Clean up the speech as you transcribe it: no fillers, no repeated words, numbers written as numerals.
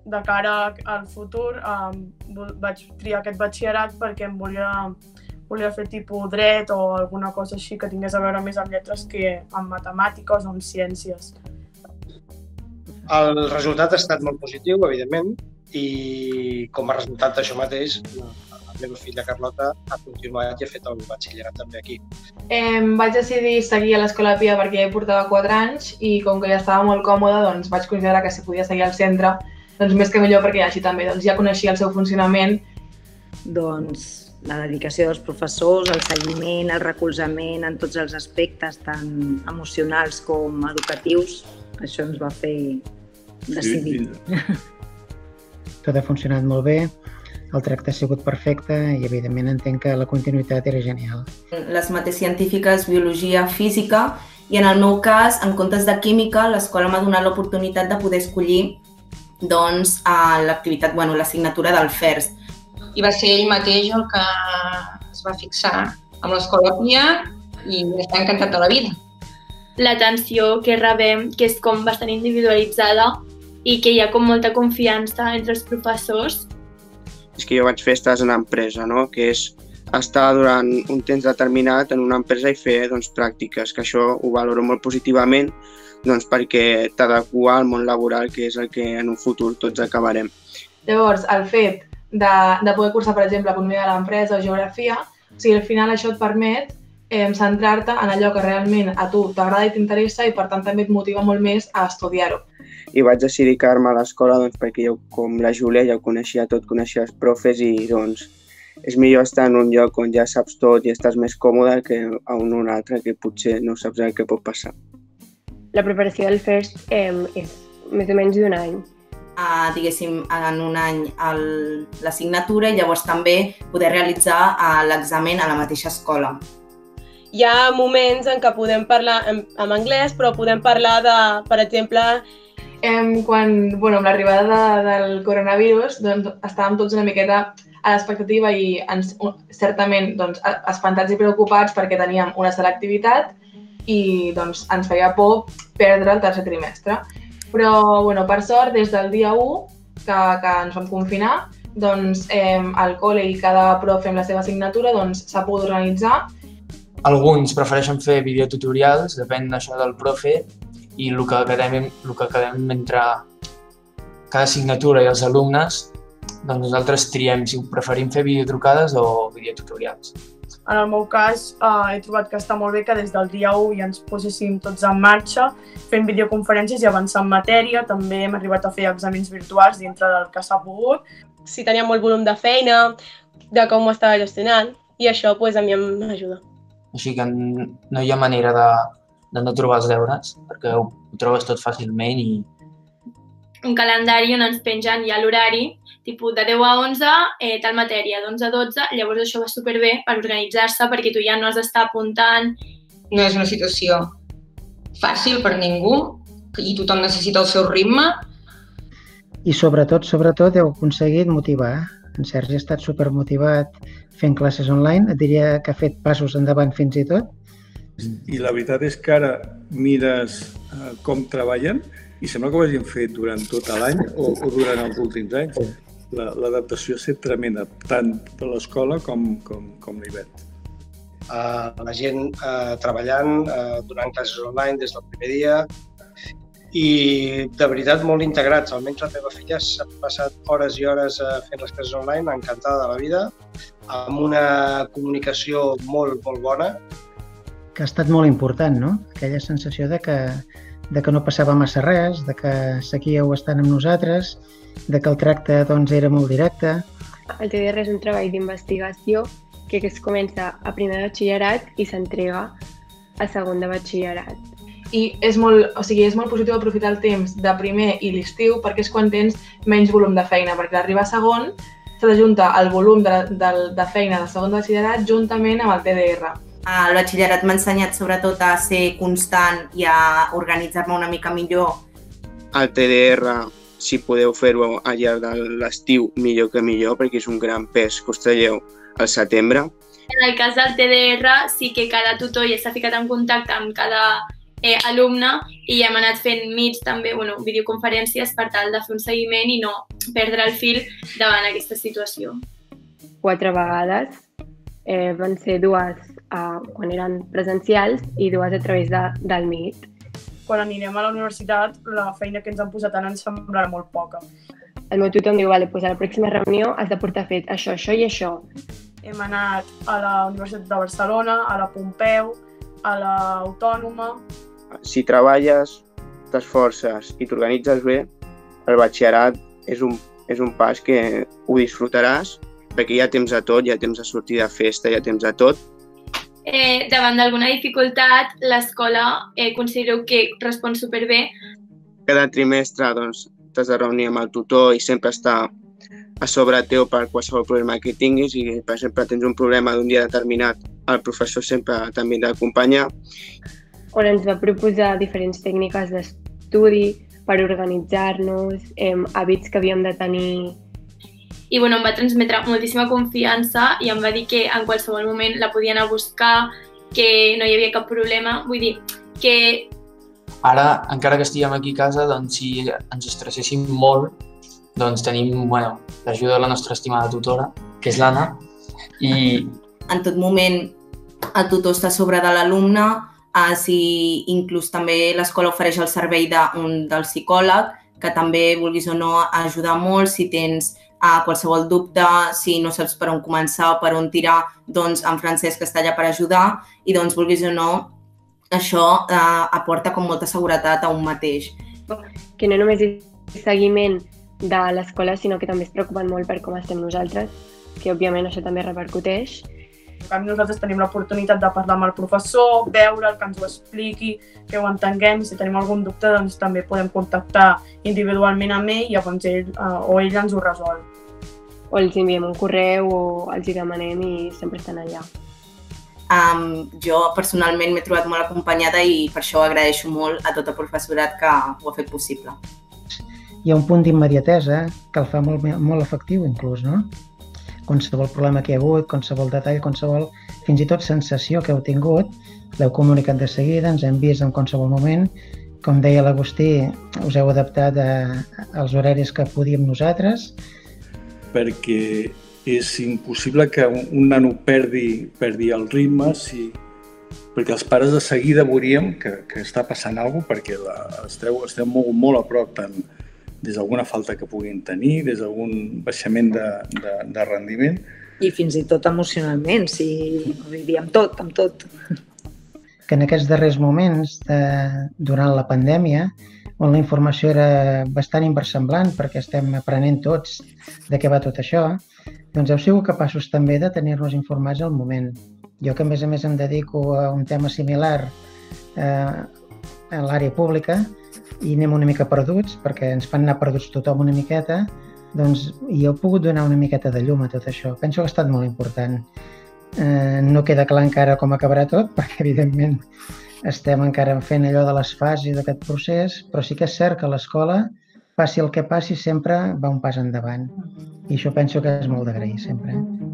de cara al futur vaig triar aquest batxillerat perquè em volia fer tipus dret o alguna cosa així que tingués a veure més amb lletres que amb matemàtiques o amb ciències. El resultat ha estat molt positiu, evidentment, i com a resultat d'això mateix, la meva filla Carlota ha continuat i ha fet el batxillerat també aquí. Vaig decidir seguir a l'Escola Pia perquè ja hi portava 4 anys i com que ja estava molt còmoda, doncs vaig considerar que si podia seguir al centre, doncs més que millor perquè així també ja coneixia el seu funcionament. Doncs la dedicació dels professors, el seguiment, el recolzament en tots els aspectes, tant emocionals com educatius, això ens va fer decidir. Tot ha funcionat molt bé, el tracte ha sigut perfecte i evidentment entenc que la continuïtat era genial. Les mates científiques, biologia, física i en el meu cas, en comptes de química, l'escola m'ha donat l'oportunitat de poder escollir l'activitat, l'assignatura del FERS. I va ser ell mateix el que es va fixar amb l'Escola Pia i està encantat de la vida. L'atenció que rebem, que és com bastant individualitzada i que hi ha com molta confiança entre els professors. És que jo vaig fer estades en empresa, no? Que és estar durant un temps determinat en una empresa i fer pràctiques, que això ho valoro molt positivament perquè t'adequa al món laboral, que és el que en un futur tots acabarem. Llavors, el fet de poder cursar, per exemple, economia de l'empresa o geografia, al final això et permet centrar-te en allò que realment a tu t'agrada i t'interessa i per tant també et motiva molt més a estudiar-ho. I vaig decidir quedar-me a l'escola perquè jo, com la Júlia, ja ho coneixia tot, coneixia els profes i és millor estar en un lloc on ja saps tot i estàs més còmode que a un altre que potser no saps el que pot passar. La preparació del FERS és més o menys d'un any. Diguéssim, en un any l'assignatura i llavors també poder realitzar l'examen a la mateixa escola. Hi ha moments en què podem parlar en anglès, però podem parlar de, per exemple, amb l'arribada del coronavirus, estàvem tots una miqueta a l'expectativa i certament espantats i preocupats perquè teníem una selectivitat i ens feia por perdre el tercer trimestre. Però, per sort, des del dia 1 que ens vam confinar, el col·le i cada profe amb la seva assignatura s'ha pogut organitzar. Alguns prefereixen fer videotutorials, depèn d'això del profe, i el que quedem entre cada assignatura i els alumnes, nosaltres triem si preferim fer videotrucades o videotutorials. En el meu cas, he trobat que està molt bé que des del dia 1 ja ens poséssim tots en marxa, fent videoconferències i avançant en matèria. També hem arribat a fer exàmens virtuals dintre del que s'ha pogut. Si tenia molt volum de feina, de com ho estava gestionant, i això a mi m'ajuda. Així que no hi ha manera de no trobar els deures, perquè ho trobes tot fàcilment i... Un calendari on ens pengen ja l'horari, tipus de 10 a 11, tal matèria, d'11 a 12, llavors això va superbé per organitzar-se perquè tu ja no has d'estar apuntant. No és una situació fàcil per ningú i tothom necessita el seu ritme. I sobretot heu aconseguit motivar. En Sergi ha estat supermotivat fent classes online, et diria que ha fet passos endavant fins i tot. I la veritat és que ara mires com treballen i sembla que ho hagin fet durant tot l'any o durant els últims anys. L'adaptació ha estat tremenda, tant de l'escola com l'hivern. La gent treballant, donant classes online des del primer dia i de veritat molt integrats. Almenys la meva filla s'ha passat hores i hores fent les classes online, encantada de la vida, amb una comunicació molt, molt bona. Que ha estat molt important, no? Aquella sensació de que no passava massa res, de que seguíeu estant amb nosaltres, de que el tracte era molt directe. El TDR és un treball d'investigació que es comença a primer de batxillerat i s'entrega a segon de batxillerat. I és molt positiu aprofitar el temps de primer i l'estiu perquè és quan tens menys volum de feina, perquè arribar a segon s'ha d'ajuntar el volum de feina de segon de batxillerat juntament amb el TDR. El batxillerat m'ha ensenyat sobretot a ser constant i a organitzar-me una mica millor. El TDR, si podeu fer-ho al llarg de l'estiu, millor que millor, perquè és un gran pes que us traieu al setembre. En el cas del TDR, sí que cada tutor ja s'ha ficat en contacte amb cada alumne i hem anat fent meets també, videoconferències per tal de fer un seguiment i no perdre el fil davant aquesta situació. 4 vegades, van ser 2 quan eren presencials i 2 a través del Meet. Quan anirem a la universitat, la feina que ens han posat ara ens semblarà molt poca. El meu tutor em diu, doncs a la pròxima reunió has de portar fet això, això i això. Hem anat a la Universitat de Barcelona, a la Pompeu, a l'Autònoma. Si treballes, t'esforces i t'organitzes bé, el batxillerat és un pas que ho disfrutaràs perquè hi ha temps a tot, hi ha temps de sortir de festa, hi ha temps a tot. Davant d'alguna dificultat, l'escola considero que respon superbé. Cada trimestre t'has de reunir amb el tutor i sempre està a sobre teu per qualsevol problema que tinguis i, per exemple, tens un problema d'un dia determinat, el professor sempre també t'acompanya. On ens va proposar diferents tècniques d'estudi per organitzar-nos, hàbits que havíem de tenir. I em va transmetre moltíssima confiança i em va dir que en qualsevol moment la podia anar a buscar, que no hi havia cap problema. Vull dir que... Ara, encara que estiguem aquí a casa, si ens estresséssim molt, tenim l'ajuda de la nostra estimada tutora, que és l'Anna, i... En tot moment el tutor està a sobre de l'alumne, si inclús també l'escola ofereix el servei del psicòleg, que també, vulguis o no, ajuda molt. Si tens qualsevol dubte, si no saps per on començar o per on tirar, en Francesc està allà per ajudar i, vulguis o no, això aporta com molta seguretat a un mateix. Que no només és seguiment de l'escola, sinó que també es preocupen molt per com estem nosaltres, que òbviament això també repercuteix. Nosaltres tenim l'oportunitat de parlar amb el professor, veure'l, que ens ho expliqui, que ho entenguem. Si tenim algun dubte, també podem contactar individualment amb ell i llavors ell ens ho resol. O els enviem un correu o els hi demanem i sempre estan allà. Jo personalment m'he trobat molt acompanyada i per això agraeixo molt a tot el professorat que ho ha fet possible. Hi ha un punt d'immediatesa que el fa molt efectiu inclús, no? Qualsevol problema que hi ha hagut, qualsevol detall, qualsevol fins i tot sensació que heu tingut, l'heu comunicat de seguida, ens hem vist en qualsevol moment. Com deia l'Agustí, us heu adaptat als horaris que podíem nosaltres. Perquè és impossible que un nano perdi el ritme, perquè els pares de seguida veuríem que està passant alguna cosa, perquè esteu molt a prop, tant des d'alguna falta que puguin tenir, des d'algun baixament de rendiment. I fins i tot emocionalment, si ho vivíem tot, amb tot. Que en aquests darrers moments, durant la pandèmia, on la informació era bastant inversemblant, perquè estem aprenent tots de què va tot això, doncs heu sigut capaços també de tenir-nos informats al moment. Jo que a més em dedico a un tema similar a l'àrea pública, i anem una mica perduts, perquè ens fan anar perduts tothom una miqueta, doncs hi heu pogut donar una miqueta de llum a tot això. Penso que ha estat molt important. No queda clar encara com acabarà tot, perquè evidentment estem encara fent allò de les fases d'aquest procés, però sí que és cert que l'escola, passi el que passi, sempre va un pas endavant. I això penso que és molt d'agrair sempre.